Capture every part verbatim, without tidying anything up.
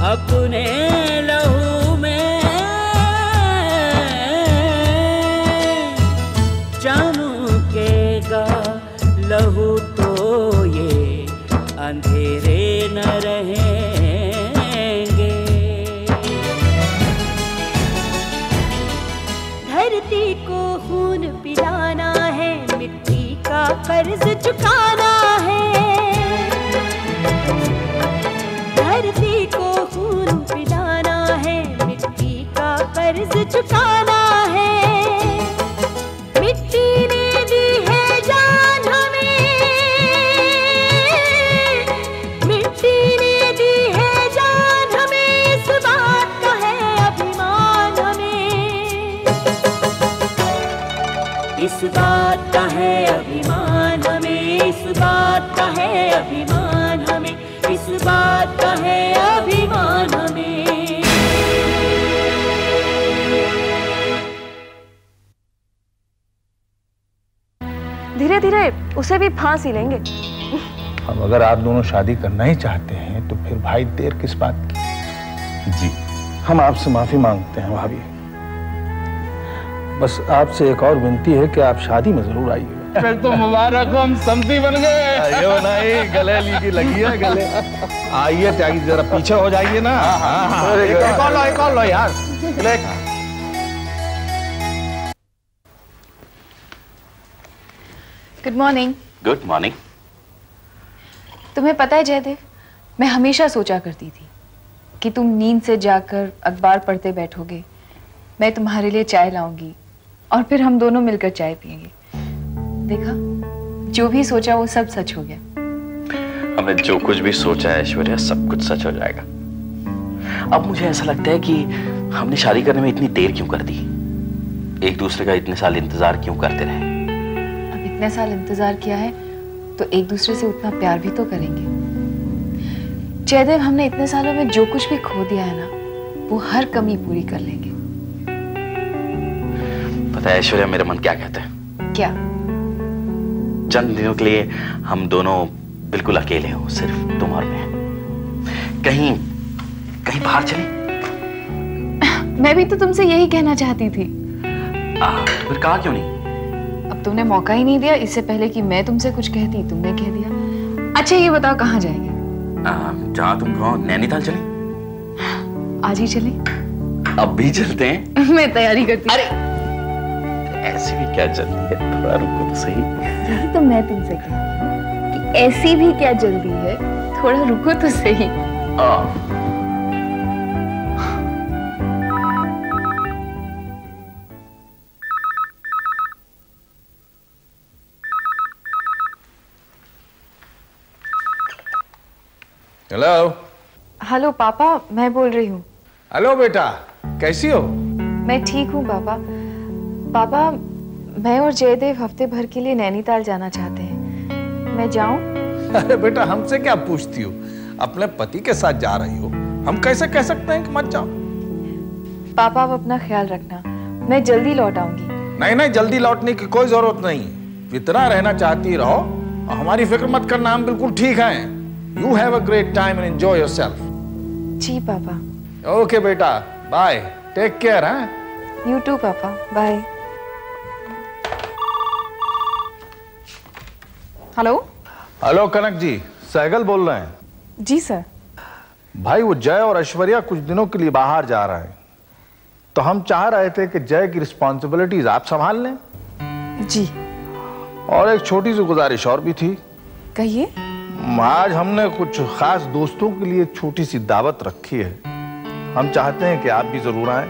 अपने लहू में चमकेगा लहू तो ये अंधेरे न रहेंगे। धरती को खून पिलाना है, मिट्टी का कर्ज चुकाना है। धरती को खून पिलाना है, मिट्टी का कर्ज चुकाना है। मिट्टी ने दी है जान हमें, मिट्टी ने दी है जान हमें, इस बात का है अभिमान हमें। इस बात का है अभिमान हमें, इस बात का है अभिमान हमें, इस बात का है अभिमान हमें। धीरे धीरे उसे भी फांस ही लेंगे। अब अगर आप दोनों शादी करना ही चाहते हैं तो फिर भाई देर किस बात की। जी हम आपसे माफी मांगते हैं भाभी। बस आपसे एक और विनती है कि आप शादी में जरूर आइए। फिर तो मुबारक हो, हम समधी बन गए। आइयो नहीं, गले लीजिए, लगी है गले। आइए त्यागी, जरा पीछे हो जाइए ना। हाँ हाँ एक और लो, एक और लो यार। Good morning. Good morning. तुम्हें पता है जयदेव, मैं हमेशा सोचा करती थी कि तुम नींद से जाकर अखबार पढ़ते बैठोगे, मैं तुम्हारे लिए चाय लाऊंगी और फिर हम दोनों मिलकर चाय पिएंगे। देखा, जो भी सोचा वो सब सच हो गया। हमने जो कुछ भी सोचा है ऐश्वर्या, सब कुछ सच हो जाएगा। अब मुझे ऐसा लगता है कि हमने शादी करने में इतनी देर क्यों कर दी, एक दूसरे का इतने साल इंतजार क्यों करते रहे। अब इतने साल इंतजार किया है तो एक दूसरे से उतना प्यार भी तो करेंगे। जयदेव, हमने इतने सालों में जो कुछ भी खो दिया है ना, वो हर कमी पूरी कर लेंगे। पता है ऐश्वर्या, मेरा मन क्या कहता है? क्या? चंद दिनों के लिए हम दोनों बिल्कुल अकेले हो, सिर्फ तुम और मैं। कहीं कहीं बाहर चले। मैं भी तो तुमसे यही कहना चाहती थी। आ, फिर कहा क्यों नहीं? अब तुमने मौका ही नहीं दिया। इससे पहले कि मैं तुमसे कुछ कहती, तुमने कह दिया। अच्छा ये बताओ, कहाँ जाएंगे? जहाँ तुम कहो, नैनीताल चले? आज ही चले? अब भी चलते हैं। मैं तैयारी करती हूँ। अरे ऐसी भी क्या जल्दी है, थोड़ा रुको तो सही। यही तो मैं तुमसे कह रही हूँ कि ऐसी भी क्या जल्दी है, थोड़ा रुको तो सही। आ, हेलो। हेलो पापा, मैं बोल रही हूँ। हेलो बेटा, कैसी हो? मैं ठीक हूँ पापा। पापा, मैं और जयदेव हफ्ते भर के लिए नैनीताल जाना चाहते हैं, मैं जाऊं? अरे बेटा, हमसे क्या पूछती हो? अपने पति के साथ जा रही हो, हम कैसे कह सकते हैं कि मत जाओ? पापा आप अपना ख्याल रखना, मैं जल्दी लौट आऊंगी। नहीं नहीं, जल्दी लौटने की कोई जरूरत नहीं। जितना रहना चाहती रहो, हमारी फिक्र मत करना, हम बिल्कुल ठीक हैं। You have a great time and enjoy yourself. जी पापा। Okay बेटा, bye. Take care, हाँ? You too पापा, bye. Hello. Hello Kanak ji, Sehgal बोल रहे हैं। जी सर। भाई वो जय और ऐश्वर्या कुछ दिनों के लिए बाहर जा रहे हैं, तो हम चाह रहे थे कि जय की रिस्पॉन्सिबिलिटीज आप संभाल लें। जी। और एक छोटी सी गुजारिश और भी थी। कहिए। आज हमने कुछ खास दोस्तों के लिए छोटी सी दावत रखी है, हम चाहते हैं कि आप भी जरूर आएं।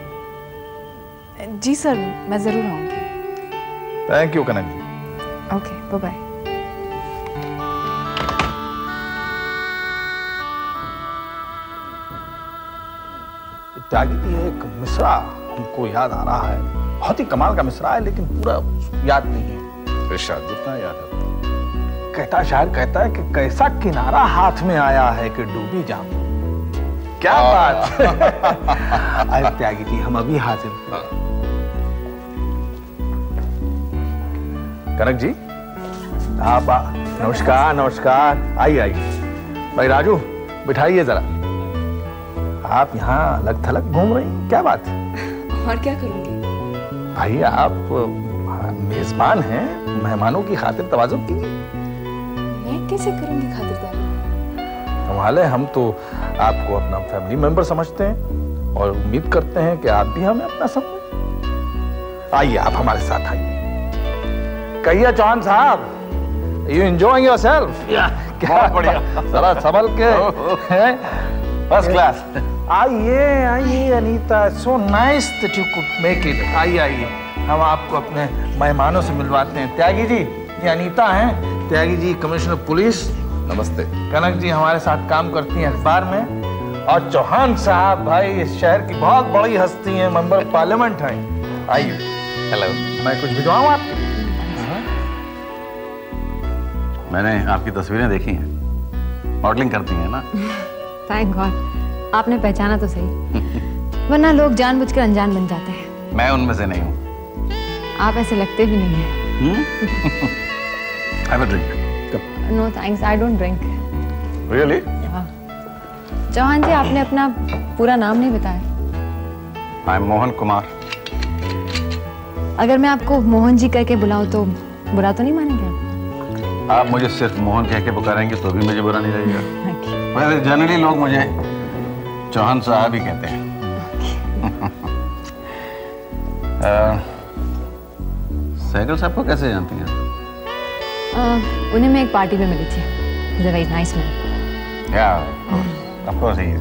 जी सर, मैं जरूर आऊंगी। Thank you Kanak ji. Okay, bye bye. Tyagi की एक मिसरा हमको याद आ रहा है, बहुत ही कमाल का मिसरा है, लेकिन पूरा याद नहीं है। जितना याद है कहता, शायर कहता है कि कैसा किनारा हाथ में आया है कि डूबी जाऊं। क्या बात। अरे त्यागी जी, हम अभी हाजिर। कनक जी, आप नमस्कार। नमस्कार, आइए आइए। भाई राजू, बिठाइए जरा। आप यहाँ अलग थलग घूम रही हैं, क्या बात है? और क्या करूंगी? भाई आप मेजबान हैं, मेहमानों की खातिर तवाज़ुन कीजिए। मैं कैसे करूंगी खातिरदारी? कमाल है, हम तो आपको अपना फैमिली मेंबर समझते हैं और उम्मीद करते हैं कि आप भी हमें अपना समझें। आइए आप हमारे साथ आइए। कहिए चौहान साहब, यू एंजॉयिंग योरसेल्फ? क्या बढ़िया, जरा संभल के, फर्स्ट क्लास। आइए आइए Anita, so nice that you could make it. आइए आइए, हम आपको अपने मेहमानों से मिलवाते हैं। त्यागी जी, ये अनीता हैं, त्यागी जी कमिश्नर पुलिस। नमस्ते। कनक जी हमारे साथ काम करती हैं अखबार में, और चौहान साहब भाई इस शहर की बहुत बड़ी हस्ती हैं, मेंबर पार्लियामेंट हैं। आइए। हेलो। मैं कुछ भिजवाऊं आपके लिए? मैंने आपकी तस्वीरें देखी हैं, मॉडलिंग करती हैं ना? थैंक गॉड, आपने पहचाना तो सही, वरना लोग जानबूझकर अनजान बन जाते हैं। मैं उनमें से नहीं हूँ। आप ऐसे लगते भी नहीं हैं। Have a drink. No thanks, I don't drink. Really? Chauhan ji, आपने अपना पूरा नाम नहीं बताया। I'm मोहन कुमार। अगर मैं आपको मोहन जी करके बुलाऊं तो बुरा तो नहीं मानेंगे आप? आप मुझे सिर्फ मोहन कह के पुकारेंगे तो भी मुझे बुरा नहीं लगेगा। वैसे जनरली लोग मुझे चौहान साहब ही कहते हैं। सहगल साहब को कैसे जानती हैं? uh, उन्हें मैं एक पार्टी में मिली थी। He's a very nice man. Yeah, of course he is.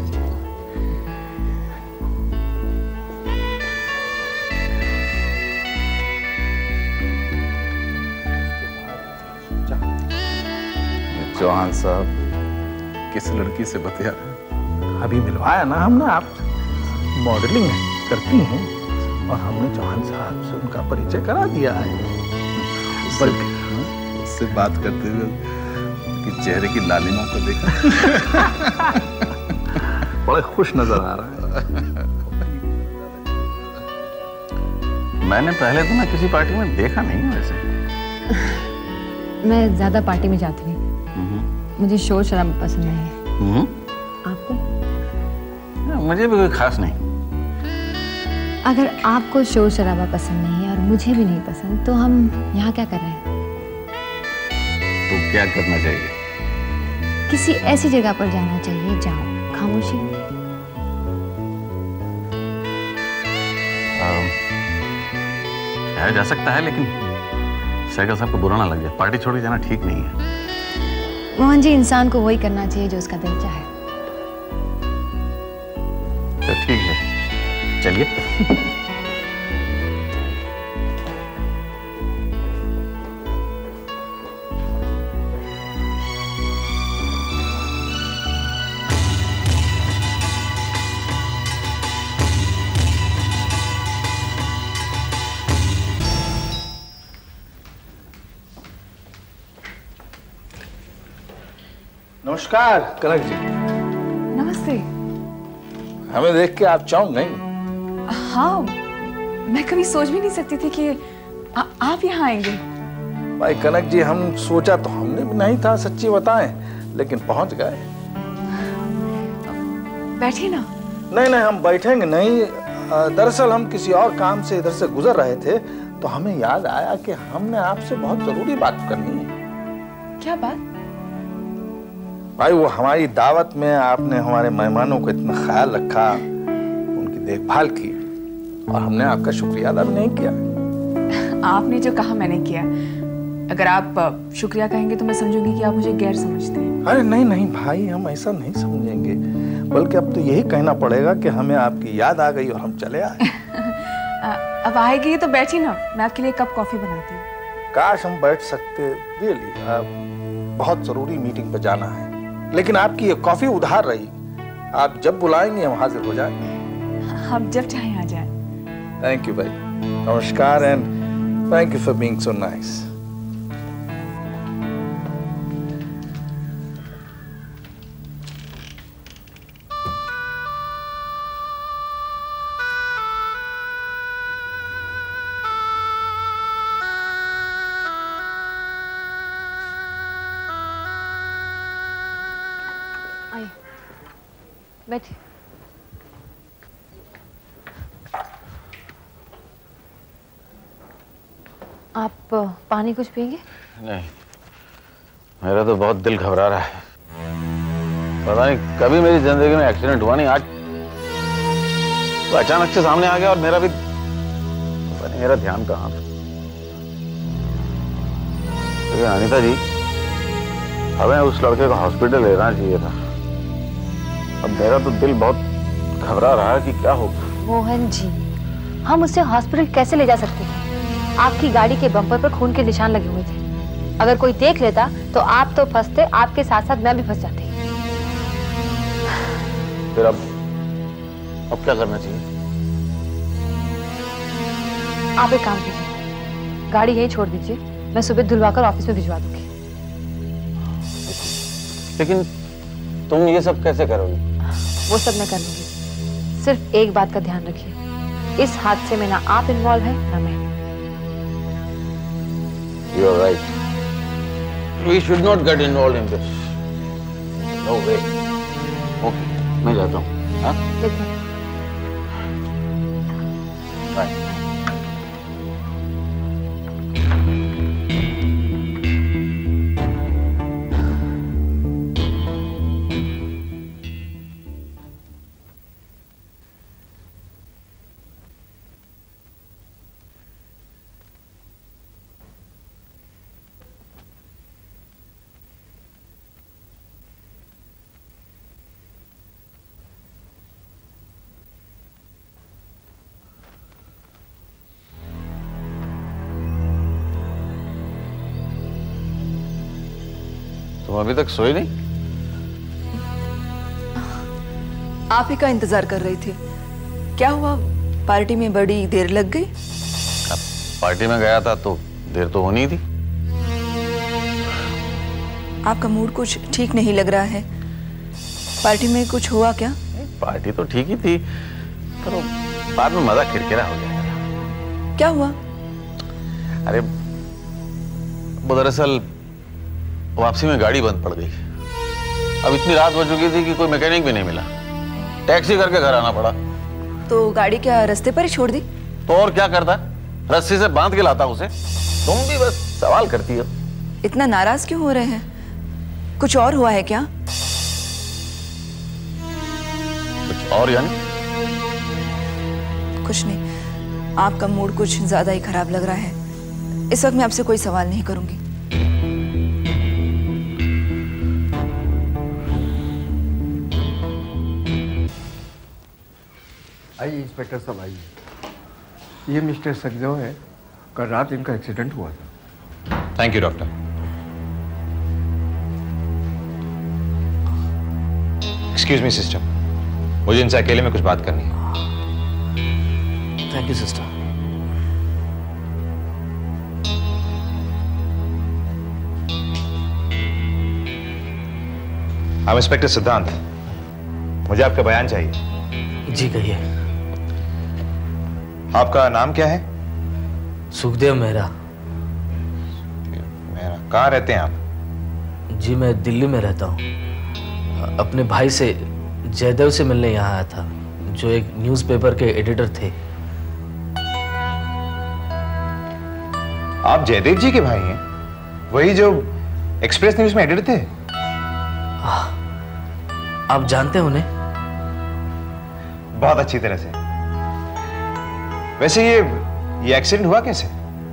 Chauhan साहब किस लड़की से बतिया? अभी मिलवाया ना हमने, आप मॉडलिंग करती हैं और हमने चौहान साहब से उनका परिचय करा दिया है। बल्कि उससे बात करते हुए कि चेहरे की लालिमा को देखा। बड़े खुश नजर आ रहा है। मैंने पहले तो ना किसी पार्टी में देखा नहीं है वैसे। मैं ज्यादा पार्टी में जाती नहीं, मुझे शोर शराबा पसंद नहीं है। आपको? मुझे भी कोई खास नहीं। अगर आपको शोर शराबा पसंद नहीं है और मुझे भी नहीं पसंद, तो हम यहाँ क्या कर रहे हैं? तो क्या करना चाहिए? किसी ऐसी जगह पर जाना चाहिए जहाँ खामोशी। जा सकता है, लेकिन सहगल साहब को बुरा ना लग जाए। पार्टी छोड़ के जाना ठीक नहीं है। मोहन जी, इंसान को वही करना चाहिए जो उसका दिल चाहे। तो ठीक है, चलिए। नमस्कार कनक जी। नमस्ते। हमें देख के आप चौंक गई? हाँ, मैं कभी सोच भी नहीं सकती थी कि आ, आप यहाँ आएंगे। भाई कनक जी, हम सोचा तो हमने भी नहीं था, सच्ची बताएं, लेकिन पहुंच गए। बैठिए ना। नहीं नहीं, हम बैठेंगे नहीं। दरअसल हम किसी और काम से इधर से गुजर रहे थे, तो हमें याद आया कि हमने आपसे बहुत जरूरी बात करनी है। क्या बात? भाई, वो हमारी दावत में आपने हमारे मेहमानों को इतना ख्याल रखा, उनकी देखभाल की, और हमने आपका शुक्रिया अदा नहीं किया। आपने जो कहा मैंने किया। अगर आप शुक्रिया कहेंगे तो मैं समझूंगी कि आप मुझे गैर समझते हैं। अरे नहीं नहीं भाई, हम ऐसा नहीं समझेंगे, बल्कि अब तो यही कहना पड़ेगा कि हमें आपकी याद आ गई और हम चले आए। अब आएगी तो बैठी ना, मैं आपके लिए कप कॉफी बनाती हूँ। काश हम बैठ सकते, रियली बहुत जरूरी मीटिंग पे जाना है, लेकिन आपकी ये कॉफी उधार रही। आप जब बुलाएंगे हम हाजिर हो जाएंगे। हम जब चाहें आ जाएं। थैंक यू भाई, नमस्कार, and thank you for being so nice. बैठिए। आप पानी कुछ पिएंगे? नहीं, मेरा तो बहुत दिल घबरा रहा है। पता नहीं कभी मेरी जिंदगी में एक्सीडेंट हुआ नहीं, आज तो अचानक से सामने आ गया और मेरा भी पता नहीं मेरा ध्यान कहाँ था। तो अनीता जी, हमें उस लड़के को हॉस्पिटल लेना चाहिए था। अब मेरा तो दिल बहुत घबरा रहा है कि क्या होगा। मोहन जी, हम उसे हॉस्पिटल कैसे ले जा सकते थे? आपकी गाड़ी के बम्पर पर खून के निशान लगे हुए थे। अगर कोई देख लेता तो आप तो फंसते, आपके साथ साथ मैं भी फंस जाती। फिर अब अब क्या करना चाहिए? आप एक काम कीजिए, गाड़ी यहीं छोड़ दीजिए, मैं सुबह धुलवाकर ऑफिस में भिजवा दूंगी। लेकिन तुम ये सब कैसे करोगी? वो सब मैं कर लूंगी। सिर्फ एक बात का ध्यान रखिए, इस हादसे में ना आप इन्वॉल्व हैं ना मैं। You are right. We should not get involved in this. No way. Okay, मैं जाता हूँ। हाँ? देखो। Bye. तुम अभी तक सोई नहीं? आप ही का इंतजार कर रही थी। क्या हुआ, पार्टी में बड़ी देर लग गई? अब पार्टी में गया था तो देर तो होनी थी। आपका मूड कुछ ठीक नहीं लग रहा है। पार्टी में कुछ हुआ क्या? पार्टी तो ठीक ही थी, पर बाद में मजा किरकिरा हो गया। क्या हुआ? अरे वो दरअसल वापसी में गाड़ी बंद पड़ गई। अब इतनी रात हो चुकी थी कि कोई मैकेनिक भी नहीं मिला। टैक्सी करके घर आना पड़ा। तो गाड़ी क्या रास्ते पर ही छोड़ दी? तो और क्या करता, रस्सी से बांध के लाता उसे। तुम भी बस सवाल करती हो। इतना नाराज क्यों हो रहे हैं? कुछ और हुआ है क्या? कुछ और यानी? कुछ नहीं, आपका मूड कुछ ज्यादा ही खराब लग रहा है। इस वक्त मैं आपसे कोई सवाल नहीं करूंगी। आइए इंस्पेक्टर साहब, आइए। ये मिस्टर सखदेव है, कल रात इनका एक्सीडेंट हुआ था। Thank you doctor. Excuse me sister, मुझे इनसे अकेले में कुछ बात करनी है। Thank you sister. हम इंस्पेक्टर सिद्धांत, मुझे आपका बयान चाहिए। जी कहिए। आपका नाम क्या है? सुखदेव मेहरा। मेहरा, कहाँ रहते हैं आप? जी मैं दिल्ली में रहता हूँ। अपने भाई से जयदेव से मिलने यहाँ आया था, जो एक न्यूज़पेपर के एडिटर थे। आप जयदेव जी के भाई हैं? वही जो एक्सप्रेस न्यूज में एडिटर थे? आ, आप जानते हैं उन्हें? बहुत अच्छी तरह से। वैसे ये ये एक्सीडेंट हुआ कैसे?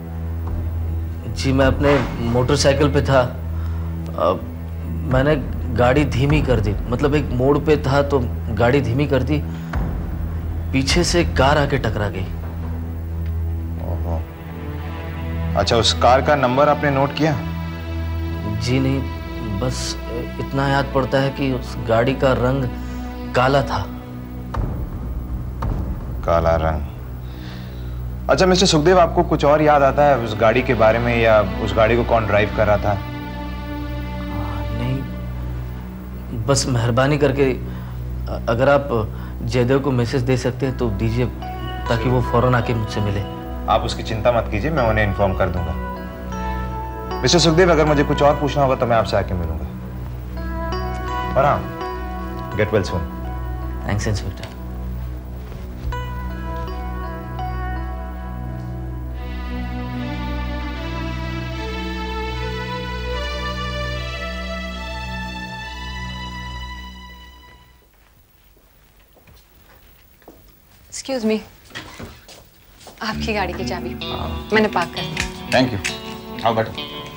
जी मैं अपने मोटरसाइकिल पे था। आ, मैंने गाड़ी धीमी कर दी, मतलब एक मोड़ पे था तो गाड़ी धीमी कर दी, पीछे से कार आके टकरा गई। ओहो। अच्छा, उस कार का नंबर आपने नोट किया? जी नहीं, बस इतना याद पड़ता है कि उस गाड़ी का रंग काला था। काला रंग। अच्छा मिस्टर सुखदेव, आपको कुछ और याद आता है उस गाड़ी के बारे में, या उस गाड़ी को कौन ड्राइव कर रहा था? नहीं, बस मेहरबानी करके अगर आप जयदेव को मैसेज दे सकते हैं तो दीजिए, ताकि वो फौरन आके मुझसे मिले। आप उसकी चिंता मत कीजिए, मैं उन्हें इन्फॉर्म कर दूंगा। मिस्टर सुखदेव, अगर मुझे कुछ और पूछना होगा तो मैं आपसे आके मिलूंगा। और हाँ, get well soon. Thanks inspector. Excuse me, आपकी गाड़ी की चाबी मैंने पार्क कर दी। Thank you. आओ बैठो।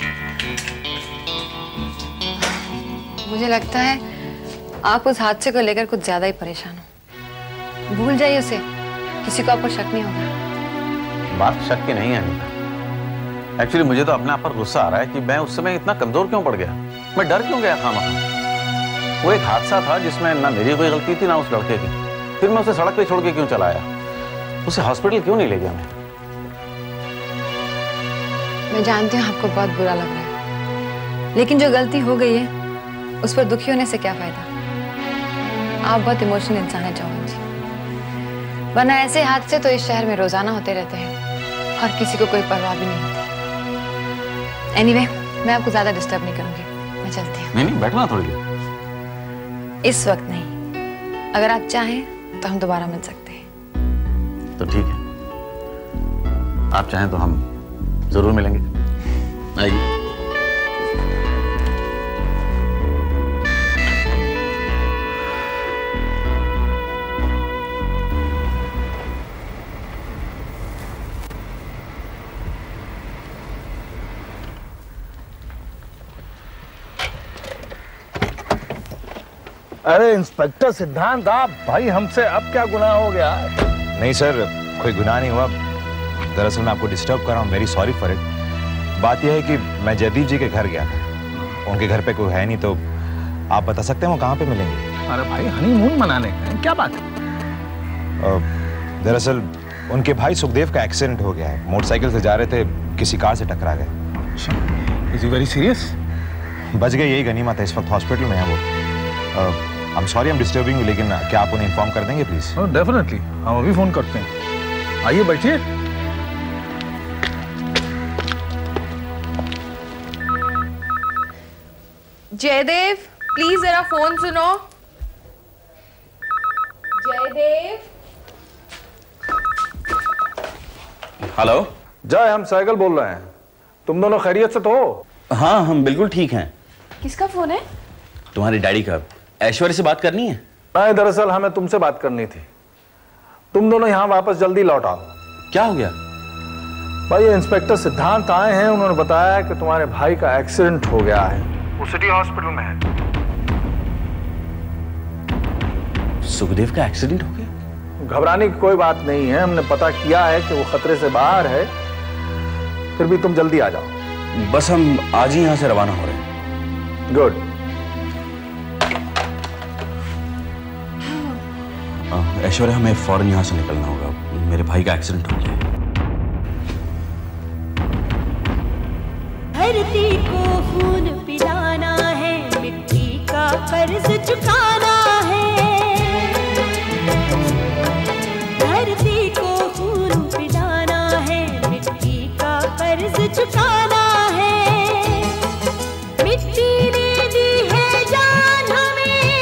मुझे लगता है आप उस हादसे को लेकर कुछ ज्यादा ही परेशान हो। भूल जाइए उसे, किसी को आप पर शक नहीं होगा। बात शक की नहीं है अनीता। एक्चुअली मुझे तो अपने आप पर गुस्सा आ रहा है कि मैं उस समय इतना कमजोर क्यों पड़ गया, मैं डर क्यों गया खामखा। वो एक हादसा था जिसमें ना मेरी कोई गलती थी ना उस लड़के की। फिर मैं उसे सड़क पे छोड़ के क्यों चला आया, उसे हॉस्पिटल क्यों नहीं ले गया मैं? मैं जानती हूँ आपको बहुत बुरा लग रहा है, लेकिन जो गलती हो गई है उस पर दुखी होने से क्या फायदा। आप बहुत इमोशनल इंसान है चौहान जी, वरना ऐसे हादसे तो इस शहर में रोजाना होते रहते हैं और किसी को कोई परवाह भी नहीं होती। एनीवे, मैं आपको ज्यादा डिस्टर्ब नहीं करूंगी, मैं चलती हूँ। नहीं नहीं, बैठना थोड़ी देर। इस वक्त नहीं, अगर आप चाहें तो हम दोबारा मिल सकते हैं। तो ठीक है, आप चाहें तो हम जरूर मिलेंगे। आइए। अरे इंस्पेक्टर सिद्धांत, आप भाई हमसे अब क्या गुनाह हो गया? नहीं सर, कोई गुनाह नहीं हुआ। दरअसल मैं आपको डिस्टर्ब कर रहा हूँ, वेरी सॉरी फॉर इट। बात यह है कि मैं जयदीप जी के घर गया था, उनके घर पे कोई है नहीं, तो आप बता सकते हैं वो कहाँ पे मिलेंगे? अरे भाई, हनीमून मनाने गए, क्या बात है? दरअसल उनके भाई सुखदेव का एक्सीडेंट हो गया है, मोटरसाइकिल से जा रहे थे, किसी कार से टकरा गए। Is he very serious? बच गए, यही गनीमत है। इस वक्त हॉस्पिटल में है वो। I am sorry I am disturbing you, लेकिन क्या आप उन्हें इन्फॉर्म कर देंगे प्लीज? डेफिनेटली, हम अभी फोन करते हैं। आइए बैठिए। जयदेव, प्लीज जरा फोन सुनो। जयदेव। हेलो जय, हम साइकिल बोल रहे हैं। तुम दोनों खैरियत से तो हो? हाँ, हम बिल्कुल ठीक हैं। किसका फोन है? तुम्हारी डैडी का। ऐश्वर्या से बात करनी है? नहीं, दरअसल हमें तुमसे बात करनी थी। तुम दोनों यहाँ वापस जल्दी लौट आओ। क्या हो गया? भाई, इंस्पेक्टर सिद्धांत आए हैं, उन्होंने बताया कि तुम्हारे भाई का एक्सीडेंट हो गया है, वो सिटी हॉस्पिटल में है। सुखदेव का एक्सीडेंट हो गया? घबराने की कोई बात नहीं है, हमने पता किया है कि वो खतरे से बाहर है। फिर भी तुम जल्दी आ जाओ। बस हम आज ही यहाँ से रवाना हो रहे हैं। गुड। ऐश्वर्या, हमें फौरन यहाँ से निकलना होगा, मेरे भाई का एक्सीडेंट हो गया है। धरती को खून पिलाना है, मिट्टी का कर्ज चुकाना है। धरती को खून पिलाना है, मिट्टी का कर्ज चुकाना है। मिट्टी ने दी है जान हमें,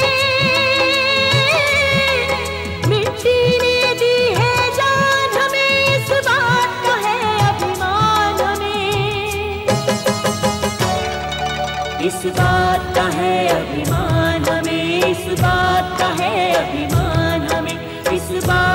मिट्टी ने दी है जान हमें, इस बात का है अभिमान हमें। इस बात का है अभिमान हमें, इस बात का है अभिमान हमें, इस बात